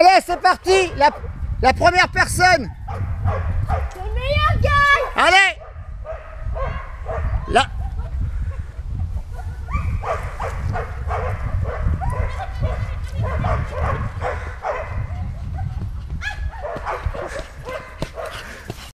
Allez, c'est parti. La première personne. Le meilleur gagne. Allez.